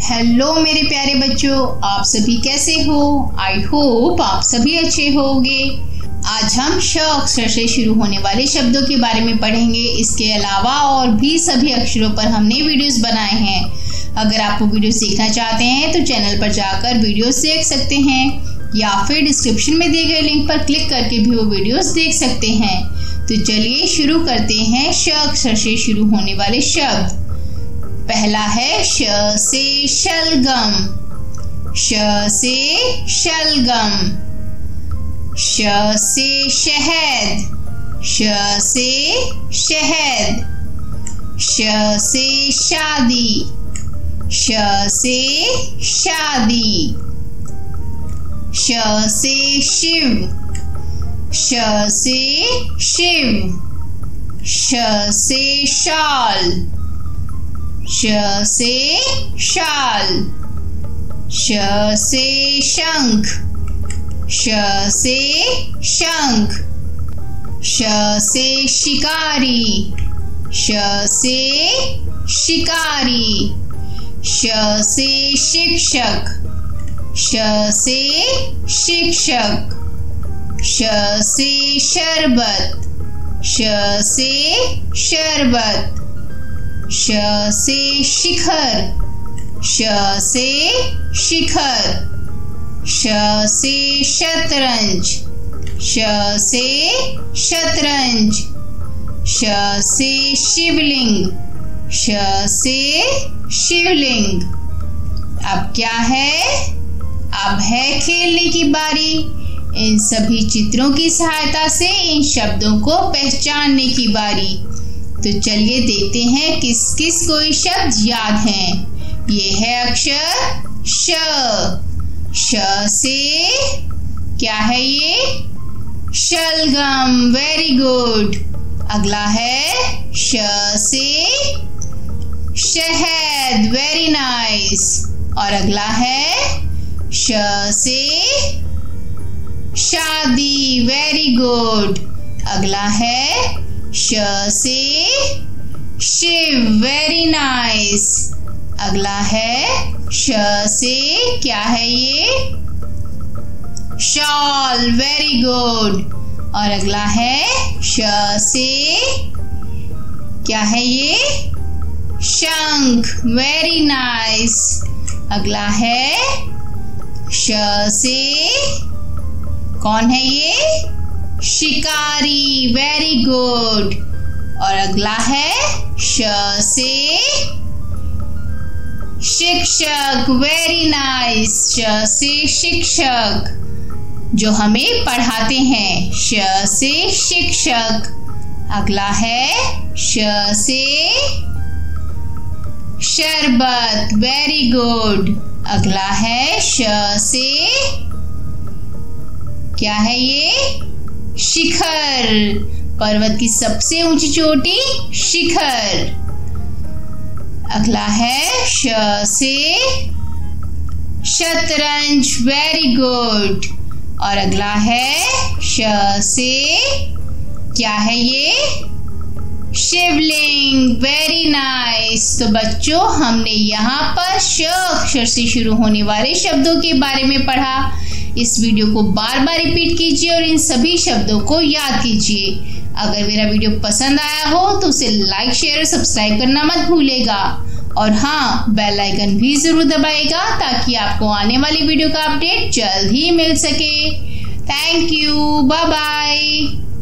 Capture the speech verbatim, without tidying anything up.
Hello मेरे प्यारे बच्चों, आप सभी कैसे हो? आई होप आप सभी अच्छे होंगे। आज हम श अक्षर से शुरू होने वाले शब्दों के बारे में पढ़ेंगे। इसके अलावा और भी सभी अक्षरों पर हमने वीडियोस बनाए हैं। अगर आप वो वीडियोस देखना चाहते हैं तो चैनल पर जाकर वीडियोस देख सकते हैं या फिर डिस्क्रिप्शन में दिए गए लिंक पर क्लिक करके भी वो वीडियोस देख सकते हैं। तो चलिए शुरू करते हैं श अक्षर से शुरू होने वाले शब्द। पहला है श से शलगम, श से शलगम। श से शहद, श से शहद। श से शादी, श से शादी। श से शिव, श से शिव। श से शाल, श से शाल। श से शंख, श से शंख। श से शिकारी, श से शिकारी। श से शिक्षक, श से शिक्षक। श से शरबत, श से शरबत। श से शिखर, श से शिखर। श से शतरंज, श से शतरंज। श से शिवलिंग, श से शिवलिंग। अब क्या है? अब है खेलने की बारी। इन सभी चित्रों की सहायता से इन शब्दों को पहचानने की बारी। तो चलिए देखते हैं किस किस को ये शब्द याद हैं। ये है अक्षर श। श से क्या है ये? शलगम। Very good. अगला है श से शहद। Very nice. और अगला है श से शादी। Very good. अगला है श से शिव। Very nice. अगला है श से क्या है ये? शॉल। Very good. और अगला है श से क्या है ये? शंख। Very nice. अगला है श से कौन है ये? शिकारी। Very good. और अगला है श से शिक्षक। Very nice. श से शिक्षक, जो हमें पढ़ाते हैं। श से शिक्षक। अगला है श से शरबत। Very good. अगला है श से क्या है ये? शिखर। पर्वत की सबसे ऊंची चोटी शिखर। अगला है श से शतरंज। Very good. और अगला है श से क्या है ये? शिवलिंग। Very nice. तो बच्चों, हमने यहाँ पर श अक्षर से शुरू होने वाले शब्दों के बारे में पढ़ा। इस वीडियो को बार बार रिपीट कीजिए और इन सभी शब्दों को याद कीजिए। अगर मेरा वीडियो पसंद आया हो तो उसे लाइक, शेयर और सब्सक्राइब करना मत भूलेगा। और हाँ, बेल आइकन भी जरूर दबाएगा ताकि आपको आने वाली वीडियो का अपडेट जल्द ही मिल सके। Thank you. Bye bye.